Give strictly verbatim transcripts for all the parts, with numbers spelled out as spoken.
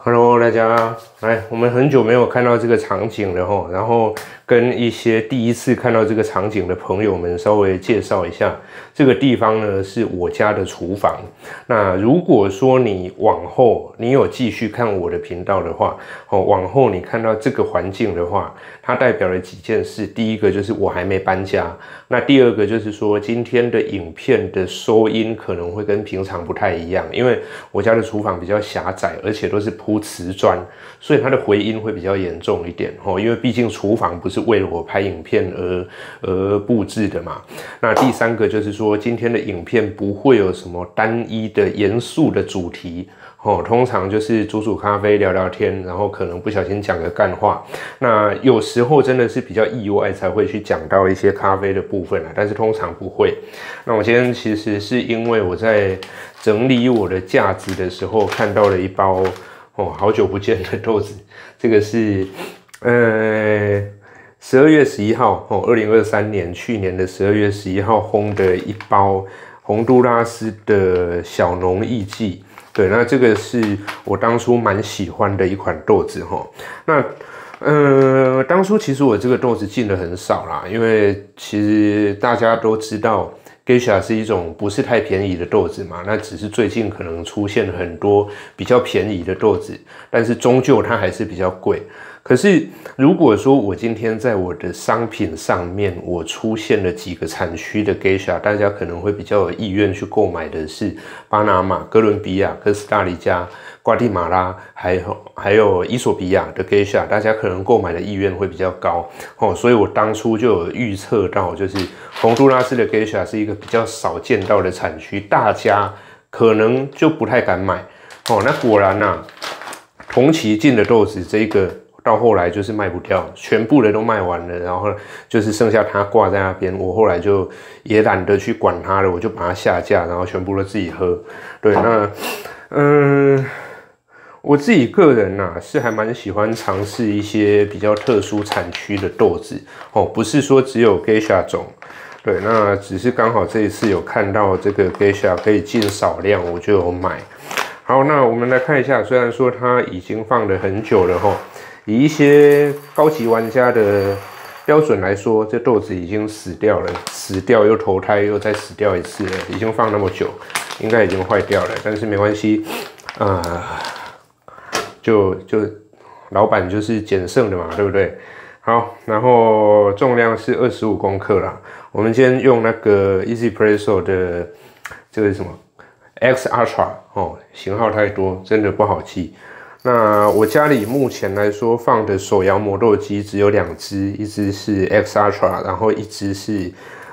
Hello， 大家，来，我们很久没有看到这个场景了吼，然后跟一些第一次看到这个场景的朋友们稍微介绍一下，这个地方呢是我家的厨房。那如果说你往后你有继续看我的频道的话，哦，往后你看到这个环境的话，它代表了几件事。第一个就是我还没搬家，那第二个就是说今天的影片的收音可能会跟平常不太一样，因为我家的厨房比较狭窄，而且都是铺瓷砖，所以它的回音会比较严重一点哦。因为毕竟厨房不是为了我拍影片而而布置的嘛。那第三个就是说，今天的影片不会有什么单一的严肃的主题哦，通常就是煮煮咖啡、聊聊天，然后可能不小心讲个干话。那有时候真的是比较意外才会去讲到一些咖啡的部分啦，但是通常不会。那我今天其实是因为我在整理我的架子的时候看到了一包。哦，好久不见的豆子，这个是呃十二月十一号哦，二零二三年去年的十二月十一号烘的一包洪都拉斯的小农艺伎。对，那这个是我当初蛮喜欢的一款豆子哈。那呃，当初其实我这个豆子进的很少啦，因为其实大家都知道。Geisha 是一种不是太便宜的豆子嘛，那只是最近可能出现很多比较便宜的豆子，但是终究它还是比较贵。可是如果说我今天在我的商品上面我出现了几个产区的 Geisha， 大家可能会比较有意愿去购买的是巴拿马、哥伦比亚、哥斯达黎加、瓜地马拉，还有还有伊索比亚的 Geisha， 大家可能购买的意愿会比较高哦。所以我当初就有预测到，就是洪都拉斯的 Geisha 是一个比较少见到的产区，大家可能就不太敢买哦。那果然啊，同期进的豆子这个。到后来就是卖不掉，全部的都卖完了，然后就是剩下它挂在那边。我后来就也懒得去管它了，我就把它下架，然后全部都自己喝。对，那嗯，我自己个人呐、啊、是还蛮喜欢尝试一些比较特殊产区的豆子哦，不是说只有 Geisha 种。对，那只是刚好这一次有看到这个 Geisha 可以进少量，我就有买。好，那我们来看一下，虽然说它已经放了很久了齁。以一些高级玩家的标准来说，这豆子已经死掉了，死掉又投胎又再死掉一次了，已经放那么久，应该已经坏掉了。但是没关系，啊、呃，就就老板就是捡剩的嘛，对不对？好，然后重量是二十五公克啦。我们今天用那个 Easypresso 的这个是什么 X Ultra 哦，型号太多，真的不好记。那我家里目前来说放的手摇磨豆机只有两只，一只是 X Ultra， 然后一只是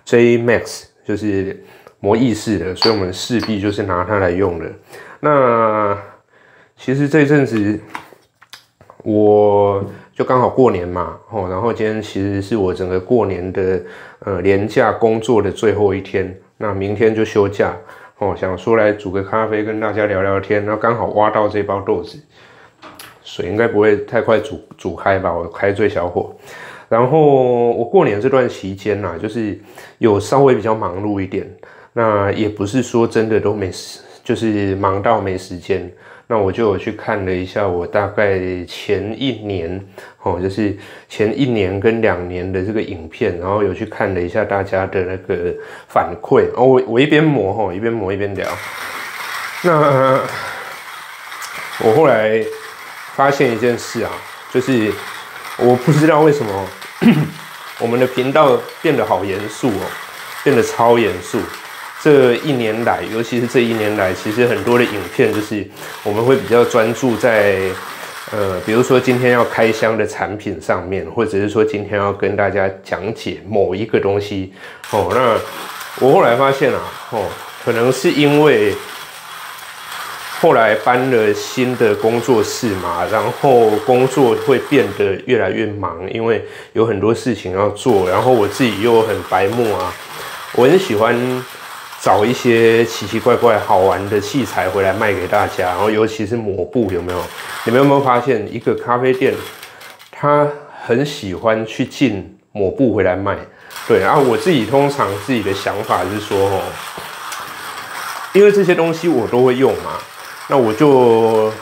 J Max， 就是磨意式的，所以我们势必就是拿它来用的。那其实这阵子我就刚好过年嘛，哦，然后今天其实是我整个过年的呃连假工作的最后一天，那明天就休假哦，想说来煮个咖啡跟大家聊聊天，然后刚好挖到这包豆子。水应该不会太快煮煮开吧，我开最小火。然后我过年这段期间呐、啊，就是有稍微比较忙碌一点。那也不是说真的都没时，就是忙到没时间。那我就有去看了一下我大概前一年哦，就是前一年跟两年的这个影片，然后有去看了一下大家的那个反馈。哦，我我一边磨吼，一边磨一边聊。那我后来。发现一件事啊，就是我不知道为什么我们的频道变得好严肃哦，变得超严肃。这一年来，尤其是这一年来，其实很多的影片就是我们会比较专注在呃，比如说今天要开箱的产品上面，或者是说今天要跟大家讲解某一个东西哦。那我后来发现啊，哦，可能是因为。后来搬了新的工作室嘛，然后工作会变得越来越忙，因为有很多事情要做，然后我自己又很白目啊，我很喜欢找一些奇奇怪怪好玩的器材回来卖给大家，然后尤其是抹布，有没有？你们有没有发现一个咖啡店，他很喜欢去进抹布回来卖？对，然后我自己通常自己的想法是说，哦，因为这些东西我都会用嘛。那我就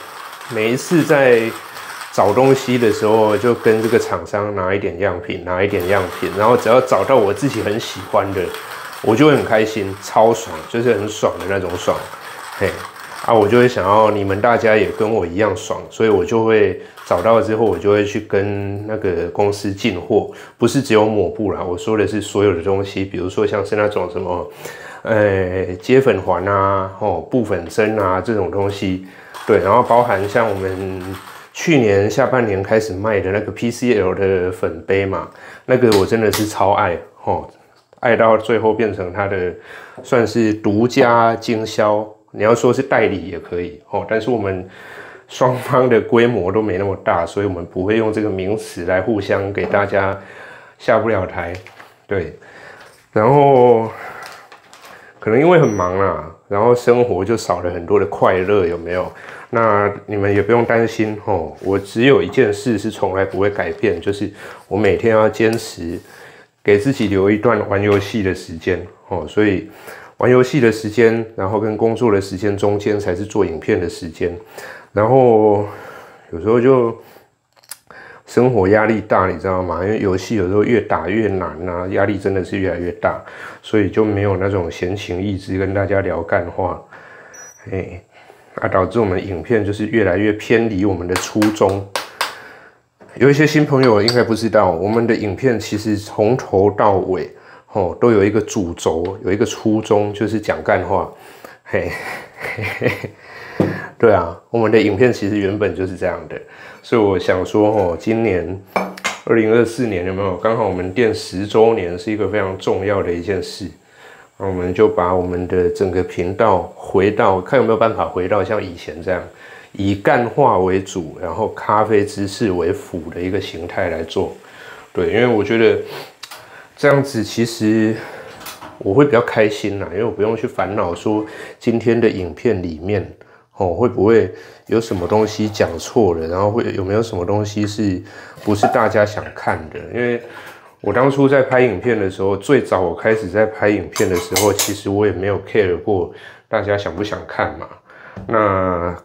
每一次在找东西的时候，就跟这个厂商拿一点样品，拿一点样品，然后只要找到我自己很喜欢的，我就会很开心，超爽，就是很爽的那种爽。嘿，啊，我就会想要你们大家也跟我一样爽，所以我就会找到之后，我就会去跟那个公司进货，不是只有抹布啦，我说的是所有的东西，比如说像是那种什么。呃，接粉环啊，哦，布粉针啊，这种东西，对，然后包含像我们去年下半年开始卖的那个 P C L 的粉杯嘛，那个我真的是超爱，哦，爱到最后变成它的算是独家经销，你要说是代理也可以，哦，但是我们双方的规模都没那么大，所以我们不会用这个名词来互相给大家下不了台，对，然后。可能因为很忙啦，然后生活就少了很多的快乐，有没有？那你们也不用担心哦。我只有一件事是从来不会改变，就是我每天要坚持给自己留一段玩游戏的时间哦。所以玩游戏的时间，然后跟工作的时间中间才是做影片的时间。然后有时候就生活压力大，你知道吗？因为游戏有时候越打越难啊，压力真的是越来越大，所以就没有那种闲情逸致跟大家聊干话，哎，啊，导致我们影片就是越来越偏离我们的初衷。有一些新朋友应该不知道，我们的影片其实从头到尾，哦，都有一个主轴，有一个初衷，就是讲干话，嘿，嘿嘿嘿。对啊，我们的影片其实原本就是这样的，所以我想说，哦，今年二零二四年有没有刚好我们店十周年是一个非常重要的一件事，那我们就把我们的整个频道回到看有没有办法回到像以前这样，以干话为主，然后咖啡知识为辅的一个形态来做。对，因为我觉得这样子其实我会比较开心啦，因为我不用去烦恼说今天的影片里面。哦，会不会有什么东西讲错了？然后会有没有什么东西是不是大家想看的？因为我当初在拍影片的时候，最早我开始在拍影片的时候，其实我也没有 care 过大家想不想看嘛。那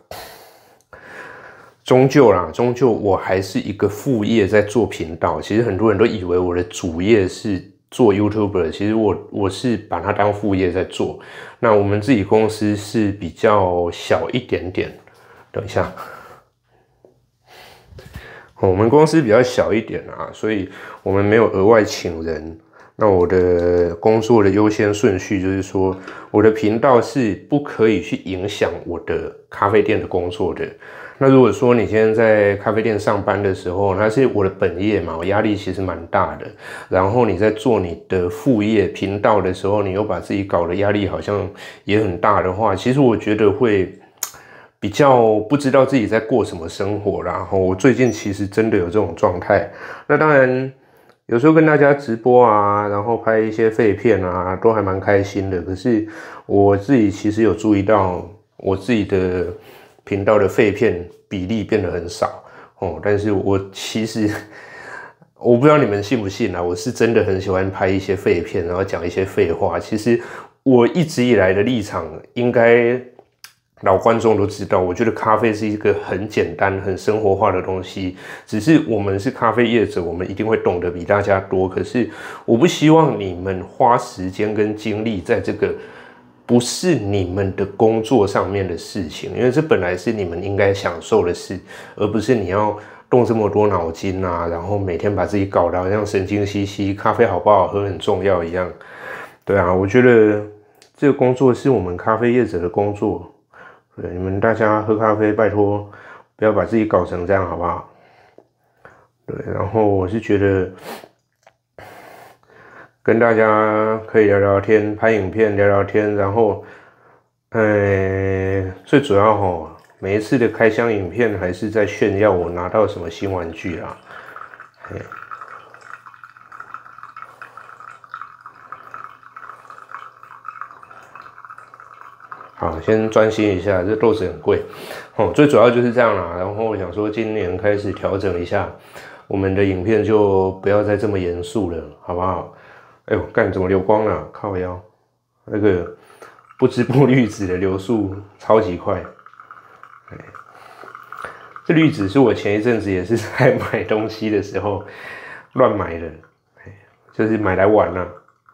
终究啦，终究我还是一个副业在做频道。其实很多人都以为我的主业是做 YouTuber， 其实我我是把它当副业在做。那我们自己公司是比较小一点点，等一下，我们公司比较小一点啊，所以我们没有额外请人。那我的工作的优先顺序就是说，我的频道是不可以去影响我的咖啡店的工作的。那如果说你今天在咖啡店上班的时候，那是我的本业嘛，我压力其实蛮大的。然后你在做你的副业频道的时候，你又把自己搞得压力好像也很大的话，其实我觉得会比较不知道自己在过什么生活啦。然后我最近其实真的有这种状态。那当然有时候跟大家直播啊，然后拍一些废片啊，都还蛮开心的。可是我自己其实有注意到我自己的频道的废片比例变得很少哦，但是我其实我不知道你们信不信啊，我是真的很喜欢拍一些废片，然后讲一些废话。其实我一直以来的立场，应该老观众都知道，我觉得咖啡是一个很简单、很生活化的东西。只是我们是咖啡业者，我们一定会懂得比大家多。可是我不希望你们花时间跟精力在这个不是你们的工作上面的事情，因为这本来是你们应该享受的事，而不是你要动这么多脑筋啊，然后每天把自己搞得好像神经兮兮，咖啡好不好喝很重要一样。对啊，我觉得这个工作是我们咖啡业者的工作。对，你们大家喝咖啡，拜托不要把自己搞成这样，好不好？对，然后我是觉得跟大家可以聊聊天，拍影片聊聊天，然后，呃，最主要齁，每一次的开箱影片还是在炫耀我拿到什么新玩具啦。好，先专心一下，这豆子很贵，哦，最主要就是这样啦。然后我想说，今年开始调整一下，我们的影片就不要再这么严肃了，好不好？哎呦，干怎么流光了？靠腰，那个不织布滤纸的流速超级快。 这滤纸是我前一阵子也是在买东西的时候乱买的，就是买来玩啦、啊。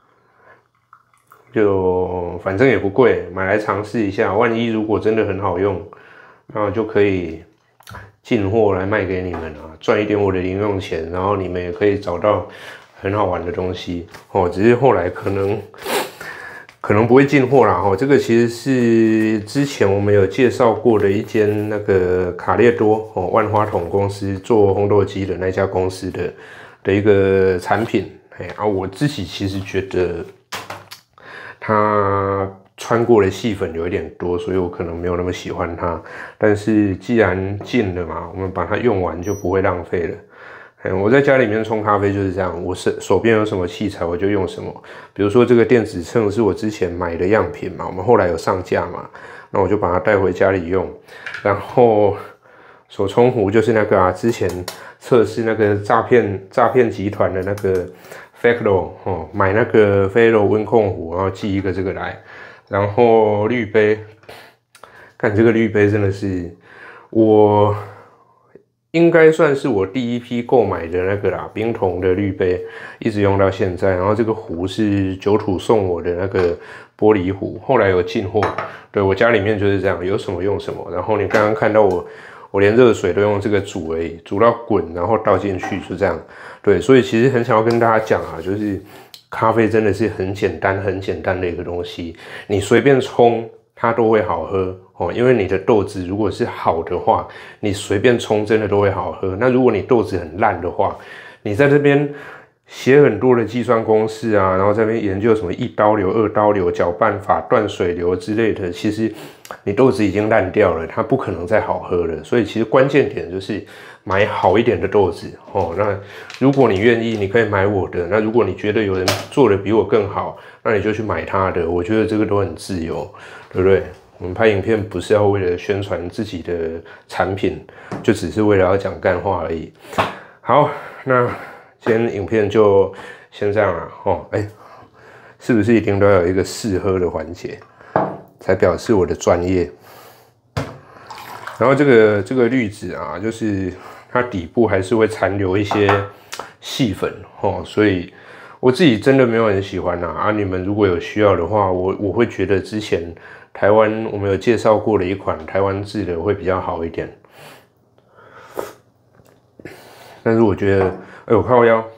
就反正也不贵，买来尝试一下，万一如果真的很好用，那我就可以进货来卖给你们啊，赚一点我的零用钱，然后你们也可以找到很好玩的东西哦。只是后来可能可能不会进货啦哦。这个其实是之前我们有介绍过的一间那个卡列多哦，万花筒公司做烘豆机的那家公司的的一个产品。哎啊，我自己其实觉得它穿过的细粉有一点多，所以我可能没有那么喜欢它。但是既然进了嘛，我们把它用完就不会浪费了。嗯，我在家里面冲咖啡就是这样，我手手边有什么器材我就用什么。比如说这个电子秤是我之前买的样品嘛，我们后来有上架嘛，那我就把它带回家里用。然后手冲壶就是那个啊，之前测试那个诈骗诈骗集团的那个 Feclo 哦，买那个 Feclo 温控壶，然后寄一个这个来。然后滤杯，看这个滤杯真的是我应该算是我第一批购买的那个啦，冰桶的滤杯，一直用到现在。然后这个壶是酒土送我的那个玻璃壶，后来有进货。对，我家里面就是这样，有什么用什么。然后你刚刚看到我，我连热水都用这个煮而已，煮到滚，然后倒进去，就这样。对，所以其实很想要跟大家讲啊，就是咖啡真的是很简单、很简单的一个东西，你随便冲它都会好喝哦。因为你的豆子如果是好的话，你随便冲真的都会好喝。那如果你豆子很烂的话，你在这边写很多的计算公式啊，然后在那边研究什么一刀流、二刀流、搅拌法、断水流之类的，其实你豆子已经烂掉了，它不可能再好喝了。所以其实关键点就是买好一点的豆子哦。那如果你愿意，你可以买我的。那如果你觉得有人做的比我更好，那你就去买他的。我觉得这个都很自由，对不对？我们拍影片不是要为了宣传自己的产品，就只是为了要讲干话而已。好，那今天影片就先这样了哦。哎，是不是一定都要有一个试喝的环节，才表示我的专业？然后这个这个滤纸啊，就是它底部还是会残留一些细粉哦，所以我自己真的没有很喜欢啊。啊，你们如果有需要的话，我我会觉得之前台湾我们有介绍过的一款台湾制的会比较好一点。但是我觉得，哎，我靠腰，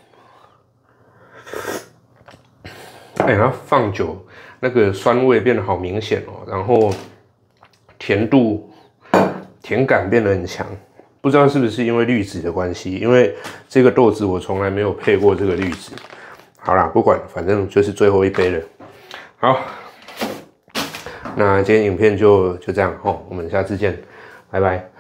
哎，它放久，那个酸味变得好明显哦，然后甜度。甜感变得很强，不知道是不是因为滤纸的关系，因为这个豆子我从来没有配过这个滤纸。好啦，不管，反正就是最后一杯了。好，那今天影片就就这样哦，我们下次见，拜拜。